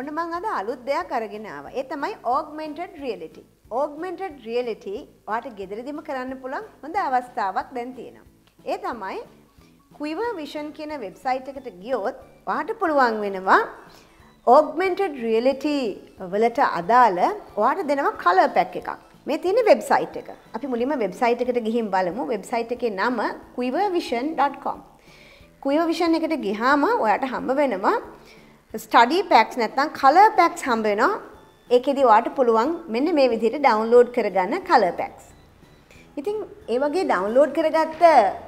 ඔන්න මම අද අලුත් දෙයක් අරගෙන ආවා. ඒ තමයි augmented reality. augmented reality ඔයාට ගෙදරදීම කරන්න පුළුවන් හොඳ අවස්ථාවක් දැන් තියෙනවා. ඒ තමයි Quiver Vision කියන වෙබ්සයිට් එකට ගියොත් ඔයාට පුළුවන් වෙනවා augmented reality වලට අදාළ ඔයාට දෙනවා color pack එකක්. මේ තියෙන වෙබ්සයිට් එක. අපි මුලින්ම වෙබ්සයිට් එකට ගිහින් බලමු. වෙබ්සයිට් එකේ නම quivervision.com. Quiver Vision එකට ගියාම ඔයාට හම්බ වෙනවා study packs නැත්නම් color packs හම්බ වෙනවා. ඒකෙදි ඔයාට පුළුවන් මෙන්න මේ විදිහට download කරගන්න color packs. ඉතින් ඒ වගේ download කරගත්ත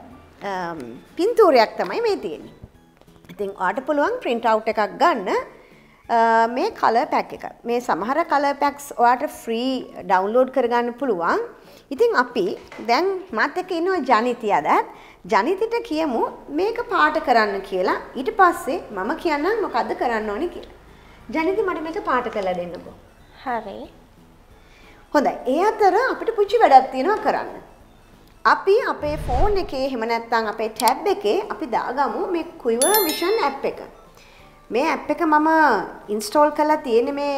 පින්තූරයක් තමයි මේ තියෙන්නේ. ඉතින් ඔයාට පුළුවන් print out එකක් ගන්න මේ color pack එක. මේ සමහර color packs ඔයාට free download කරගන්න පුළුවන්. ඉතින් අපි දැන් මාත් එක්ක ඉන්නවා ජනිති අදත්. ජනිතිට කියමු මේක පාට කරන්න කියලා. ඊට පස්සේ මම කියන්නම් මොකද්ද කරන්න ඕනේ කියලා. ජනිති මට මේක පාට කරලා දෙන්නකෝ. හරි. හොඳයි. ඒ අතර අපිට පුංචි වැඩක් තියෙනවා කරන්න. අපි අපේ ෆෝන් එකේ එහෙම නැත්නම් අපේ ටැබ් එකේ අපි දාගමු මේ Quiver Vision app එක. මේ app එක මම install කරලා තියෙන්නේ මේ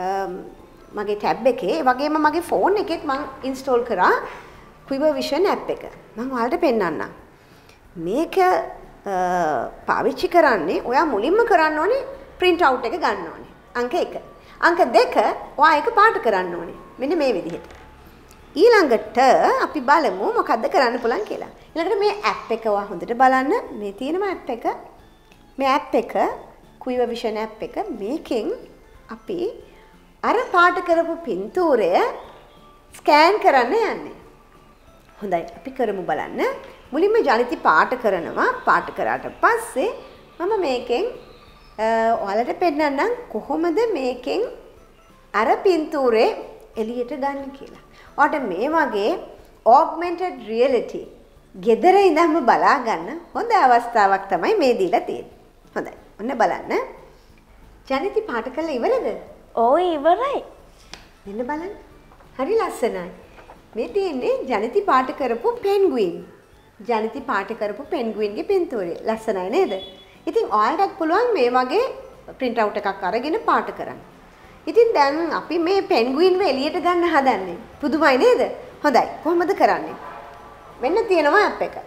මගේ ටැබ් එකේ. ඒ වගේම මගේ ෆෝන් එකෙත් මම install කරා Quiver Vision app එක. මම ඔයාලට පෙන්නන්නම්. මේක පාවිච්චි කරන්නේ ඔයා මුලින්ම කරන්න ඕනේ print out එක ගන්න ඕනේ. අංක 1. අංක 2 ඔයා ඒක පාට කරන්න ඕනේ. මෙන්න මේ විදිහට. ඊළඟට අපි බලමු මොකද්ද කරන්න පුළුවන් කියලා. ඊළඟට මේ app එක ඔයා හොඳට බලන්න. මේ තියෙනම app එක. මේ app එක Quiver Vision app එක. මේකෙන් අපි අර පාට කරපු පින්තූරය ස්කෑන් කරන්න යන්නේ. හොඳයි අපි කරමු බලන්න. මුලින්ම ජනිති පාට කරනවා. පාට කරාට පස්සේ මම මේකෙන් ඔයාලට පෙන්නන්නම් කොහොමද මේකෙන් අර පින්තූරේ එළියට ගන්න කියලා. ඔයාලට මේ වගේ augmented reality ගෙදර ඉඳන්ම බලා ගන්න හොඳ අවස්ථාවක් තමයි මේ දීලා තියෙන්නේ. හොඳයි. ඔන්න බලන්න. ජනිති පාට කළා ඉවරද? ඔව් ඉවරයි. මෙන්න බලන්න. හරි ලස්සනයි. මේ තියෙන්නේ ජනිති පාට කරපු penguin. ජනිති පාට කරපු penguin ගේ පින්තූරය. ලස්සනයි නේද? ඉතින් ඔයාලටත් පුළුවන් මේ වගේ print out එකක් අරගෙන පාට කරන්න. ඉතින් දැන් අපි මේ penguin ව එළියට ගන්න හදන්නේ. පුදුමයි නේද? හොඳයි. කොහොමද කරන්නේ? මෙන්න තියෙනවා app එක.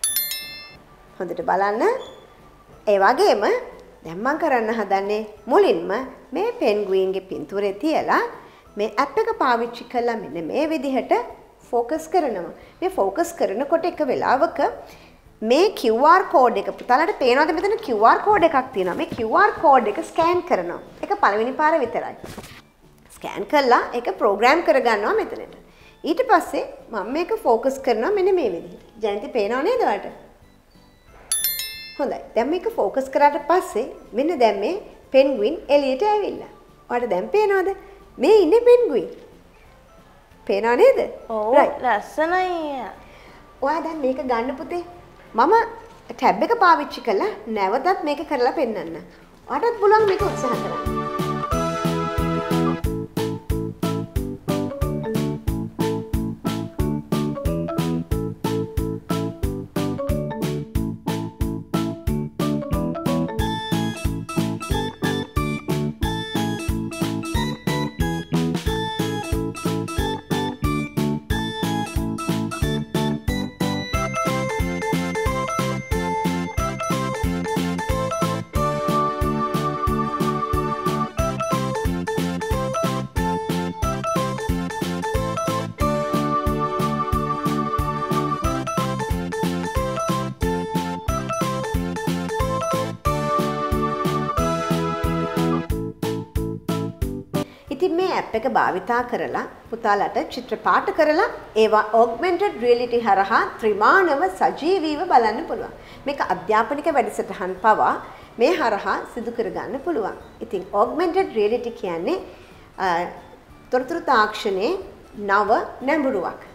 හොඳට බලන්න. ඒ වගේම දැන් මම කරන්න හදන්නේ මුලින්ම මේ penguin ගේ පින්තූරේ තියලා මේ app එක පාවිච්චි කළා මෙන්න මේ විදිහට ફોકસ කරනවා. මේ ફોકસ කරනකොට එක වෙලාවක මේ QR කෝඩ් එක පුතාලට පේනවද මෙතන QR කෝඩ් එකක් තියෙනවා. මේ QR කෝඩ් එක ස්කෑන් කරනවා. ඒක පළවෙනි පාර විතරයි. ස්කෑන් කළා ඒක ප්‍රෝග්‍රෑම් කරගන්නවා මෙතනට. ඊට පස්සේ මම මේක ફોકસ කරනවා මෙන්න මේ විදිහට. ජනිති පේනව නේද ඔයාලට? හොඳයි. දැන් මේක ફોકસ කරාට පස්සේ මෙන්න දැන් මේ penguin එළියට ඇවිල්ලා. ඔයාලට දැන් පේනවද? මේ ඉන්නේ penguin. පේනව නේද? ඔව් ලස්සනයි. ඔයා දැන් මේක ගන්න පුතේ. මම ටැබ් එක පාවිච්චි කළා නැවතත් මේක කරලා පෙන්නන්න. ඔයාටත් පුළුවන් මේක උත්සාහ කරන්න. ඉතින් මේ app එක භාවිතා කරලා පුතාලට චිත්‍ර පාට කරලා ඒවා augmented reality හරහා ත්‍රිමාණව සජීවීව බලන්න පුළුවන්. මේක අධ්‍යාපනික වැඩසටහන් පවා මේ හරහා සිදු කරගන්න පුළුවන්. ඉතින් augmented reality කියන්නේ තොරතුරු තාක්ෂණයේ නව නැඹුරුවක්.